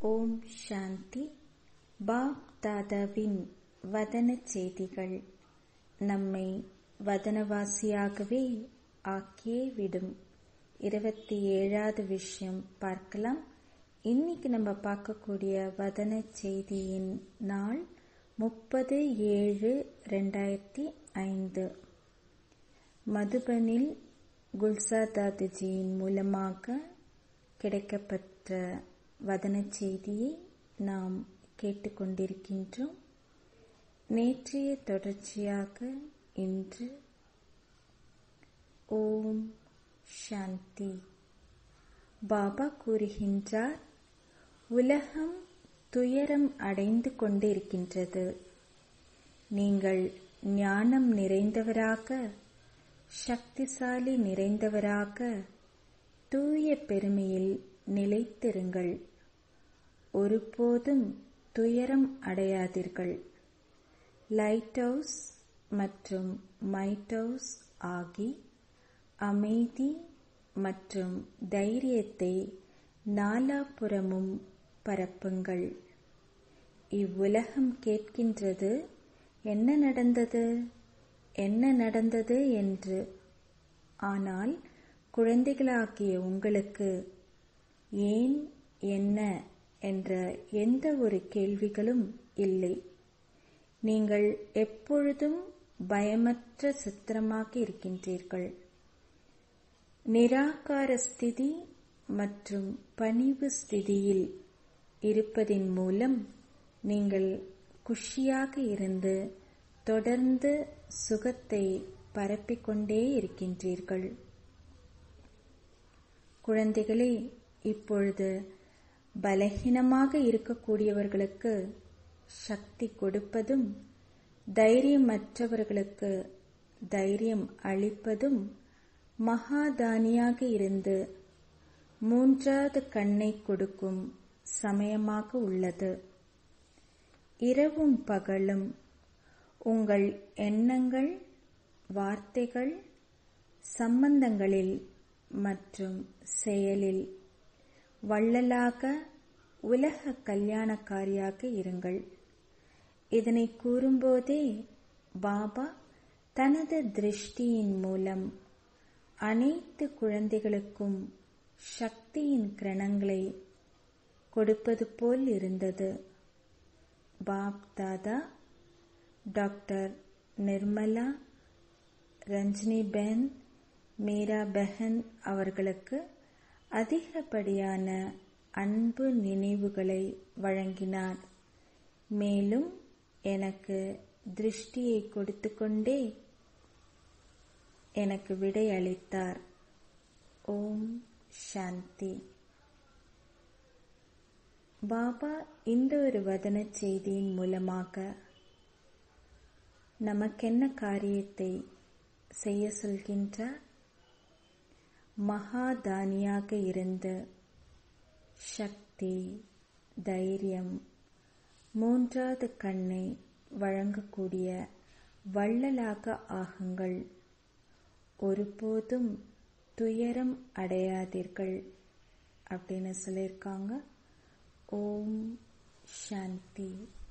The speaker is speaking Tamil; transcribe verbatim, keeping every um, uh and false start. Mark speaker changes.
Speaker 1: ஓம் சாந்தி. பாப் தாதாவின் வதன செய்திகள் நம்மை வதனவாசியாகவே ஆக்கியே விடும். இருபத்தி ஏழாவது விஷயம் பார்க்கலாம். இன்னைக்கு நம்ம பார்க்கக்கூடிய வதன செய்தியின் நாள் முப்பது ஏழு ரெண்டாயிரத்தி ஐந்து. மதுபனில் குல்சாதாதுஜியின் மூலமாக கிடைக்கப்பெற்ற வதன செய்தியை நாம் கேட்டுக்கொண்டிருக்கின்றோம். நேற்றைய தொடர்ச்சியாக இன்று ஓம் சாந்தி. பாபா கூறுகின்றார், உலகம் துயரம் அடைந்து கொண்டிருக்கின்றது. நீங்கள் ஞானம் நிறைந்தவராக, சக்திசாலி நிறைந்தவராக, தூய பெருமையில் நிலைத்திருங்கள். ஒருபோதும் துயரம் அடையாதீர்கள். லைட் ஹவுஸ் மற்றும் மைட் ஹவுஸ் ஆகி அமைதி மற்றும் தைரியத்தை நாலாபுறமும் பரப்புங்கள். இவ்வுலகம் கேட்கின்றது, என்ன நடந்தது என்ன நடந்தது என்று. ஆனால் குழந்தைகளாகிய உங்களுக்கு ஏன், என்ன என்ற எந்த ஒரு கேள்விகளும் இல்லை. நீங்கள் எப்பொழுதும் பயமற்ற சித்திரமாக இருக்கின்றீர்கள். நிராகார ஸ்திதி மற்றும் பணிவு ஸ்திதியில் இருப்பதின் மூலம் நீங்கள் குஷியாக இருந்து தொடர்ந்து சுகத்தை பரப்பிக்கொண்டே இருக்கின்றீர்கள். குழந்தைகளே, இப்பொழுது பலகீனமாக இருக்கக்கூடியவர்களுக்கு சக்தி கொடுப்பதும், தைரியமற்றவர்களுக்கு தைரியம் அளிப்பதும், மகாதானியாக இருந்து மூன்றாவது கண்ணை கொடுக்கும் சமயமாக உள்ளது. இரவும் பகலும் உங்கள் எண்ணங்கள், வார்த்தைகள், சம்பந்தங்களில் மற்றும் செயலில் வள்ளலாக, உலக கல்யாணக்காரியாக இருங்கள். இதனை கூறும்போதே பாபா தனது திருஷ்டியின் மூலம் அனைத்து குழந்தைகளுக்கும் சக்தியின் கிரணங்களை கொடுப்பது போல் இருந்தது. பாப் தாதா டாக்டர் நிர்மலா, ரஞ்சினி பென், மீரா பெஹன் அவர்களுக்கு அதிகப்படியான அன்பு நினைவுகளை வழங்கினார். மேலும் எனக்கு திருஷ்டியை கொடுத்து கொண்டே எனக்கு விடை அளித்தார். ஓம் சாந்தி. பாபா இந்த ஒரு வதன செய்தியின் மூலமாக நமக்கென்ன காரியத்தை செய்ய சொல்கின்றார்? மகாதானியாக இருந்து சக்தி, தைரியம், மூன்றாவது கண்ணை வழங்கக்கூடிய வள்ளலாக ஆகுங்கள். ஒருபோதும் துயரம் அடையாதீர்கள் அப்படின்னு சொல்லியிருக்காங்க. ஓம் சாந்தி.